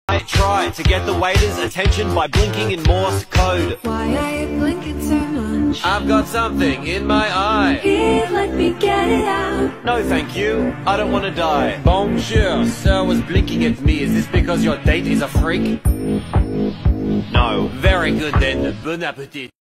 I try to get the waiter's attention by blinking in Morse code. Why are you blinking so much? I've got something in my eye. Here, let me get it out. No thank you, I don't want to die. Bonjour, sir was blinking at me. Is this because your date is a freak? No. Very good then, bon appetit.